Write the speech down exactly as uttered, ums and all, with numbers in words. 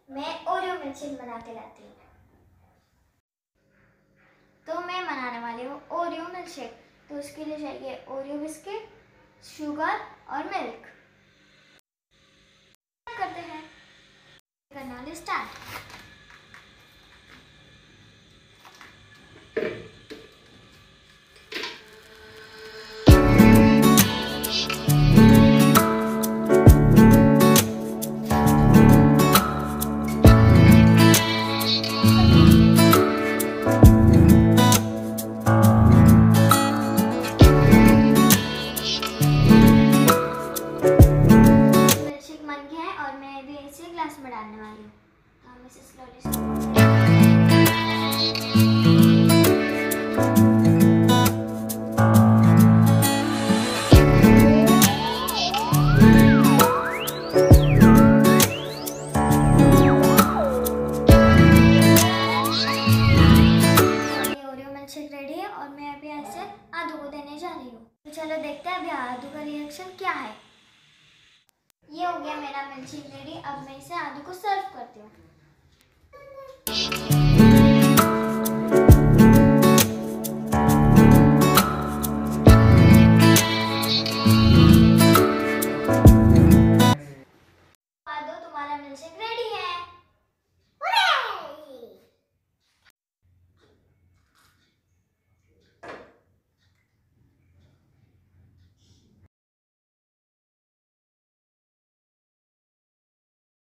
मैं Oreo milkshake बना के लाती हूँ। तो मैं बनाने वाली हूँ ओरियो मिल्कशेक। तो उसके लिए चाहिए ओरियो बिस्किट, शुगर और मिल्क। करते हैं, करना स्टार्ट। ग्लास में डालने वाली हूँ। तो हम इसे स्लोली ओरियो मिल्कशेक रेडी है और मैं अभी ऐसे आदू को देने जा रही हूँ। तो चलो देखते हैं अभी आदू का रिएक्शन क्या है। ये हो गया मेरा मिल्कशेक रेडी। अब मैं इसे आदू को सर्व करती हूँ।